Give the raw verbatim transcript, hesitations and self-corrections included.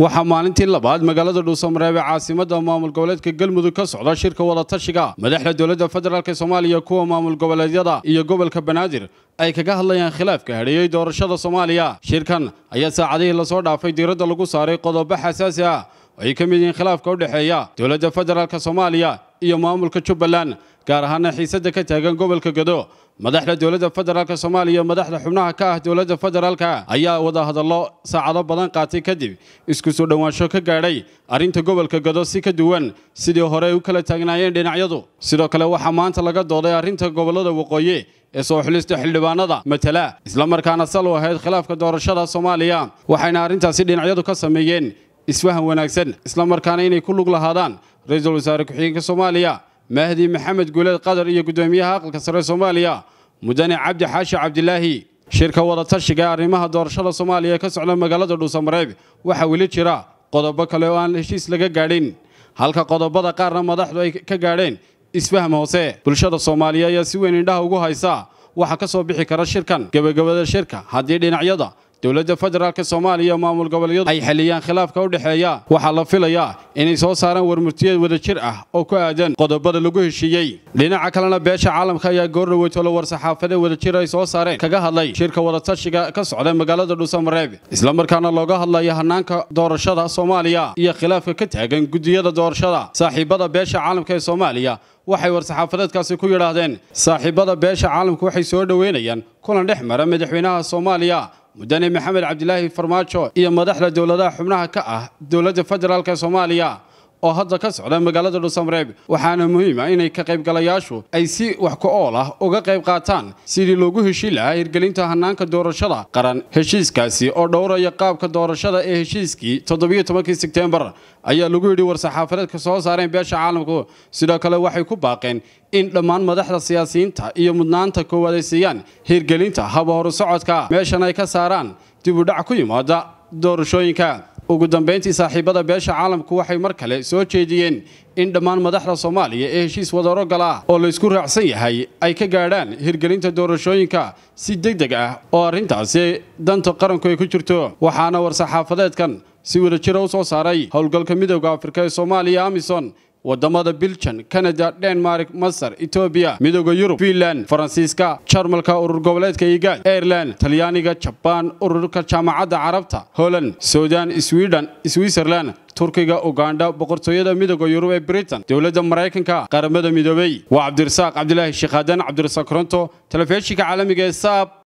waxaa maalintii labaad magaalada Dhuusamareeb ee caasimadda maamul goboleedka Galmudug ka socda shirka wada tashiga madaxda dawladda federaalka Soomaaliya kuwa maamul goboleedyada iyo gobolka Banaadir ay kaga hadlayaan khilaafka hareeyay doorashada Soomaaliya. Shirkan ayaa saacadihii la soo dhaafay diiradda lagu saaray qodobo xasaasi ah oo ay ka mid yihiin khilaafka u dhaxeeya dawladda federaalka Soomaaliya iyo maamulka Jubbaland, gaar ahaan xiisadda ka taagan gobolka Gado. madaxda dawladda federaalka Soomaaliya madaxda xubnaha ka ah dawladda federaalka ayaa wada hadallo saacado badan qaatay kadib isku soo dhawaansho ka gaadhay arinta gobolka Gado si ka duwan sidii hore u kala taagnaayeen dhinacyadu. Sidoo kale waxaa maanta laga dooday arinta gobolada waqooyi ee soo xulista xildhibaanada matala isla markaana sal u ahayd khilaafka doorashada Soomaaliya, waxayna arintaasi dhinacyadu ka sameeyeen isfahan wanaagsan isla markaana inay ku lug lahaadaan ra'iisul wasaare ku-xigeenka Soomaaliya مهدي محمد قولاد قدر iyo gudoomiyaha aqalka sare Soomaaliya mudane Cabdi Xaashi Cabdilaahi. shirka wada tashiga arrimaha doorashada Soomaaliya ka socda magaalada Dhuusamareeb waxa wali jira qodobo kale oo aan heshiis laga gaadhin, halka qodobada qaarna madaxdu ay ka gaadheen isfaham hoose. bulshada Soomaaliya ayaa si weyn indhaha ugu haysa waxa ka soo bixi kara shirkan. gabagabada shirka haddii dhinacyada dawladda federaalka Soomaaliya maamul goboleedyadu ay xaliyaan khilaafka u dhaxeeya, waxa la filayaa inay soo saaraan warmurtiyeed wada jir ah oo ku aadan qodobada lagu heshiiyay. dhinaca kalena beesha calamka ayaa goor dhaweeyay warsaxadeed wada jir ay soo saareen kaga hadlay shirka wada tashiga ka socda magaalada Dhuusamareeb, isla markaana looga hadlayo hanaanka doorashada Soomaaliya iyo khilaafka ka taagan gudiyada doorashada. saaxiibada beesha calamka ee Soomaaliya waxay warsaxadeedkaasi ku yiraahdeen saaxiibada beesha calamka waxay soo dhaweynayaan kulan dhex mara madaxweynaha Soomaaliya mudane Maxamed Cabdilaahi Farmaajo iyo madaxda dawladaha xubnaha ka ah dawladda federaalka Soomaaliya oo hadda ka socda magaalada Dhuusamareeb. waxaana muhiim ah inay ka qayb galayaashu ay si wax ku ool ah uga qayb qaataan sidii loogu heshiin lahaa hirgelinta hanaanka doorashada qaran. heshiiskaasi oo dhowraya qaabka doorashada ee heshiiskii toddoba iyo tobankii Sebtembar ayaa lagu yidhi warsaxadeedka soo saareen beesha caalamku. sidoo kale waxay ku baaqeen in dhammaan madaxda siyaasiyiinta iyo mudnaanta koowaad ay siiyaan hirgelinta hab horu socodka meeshan ay ka saaraan dib u dhac ku yimaada doorashooyinka. ugu dambeyntii saaxiibada beesha caalamku waxay mar kale soo jeediyeen in dhammaan madaxda Soomaaliya ee heshiis wada rogal ah oo la isku raacsan yahay ay ka gaadhaan hirgelinta doorashooyinka si degdeg ah oo arintaasi danta qaranku ay ku jirto. waxaana warsaxadeedkan si wada jir ah u soo saaray howlgalka midowga Afrika ee Soomaaliya AMISOM, wadamada Belgium, Canada, Denmark, Masar, Ethiopia, midowga Yurub, Finland, Faransiiska, Jarmalka, urur goboleedka Igaad, Ireland, Talyaaniga, Japan, ururka jaamacadda Carabta, Holland, Sudan, Sweden, Switzerland, Turkiga, Uganda, boqortooyada midowga Yurub ee Britain, dawladda Mareykanka, qaramada midoobay. waa Cabdirasaaq Cabdilaahi Sheekhadan, Cabdirasaaq Koronto, telefishinka caalamiga ee S U B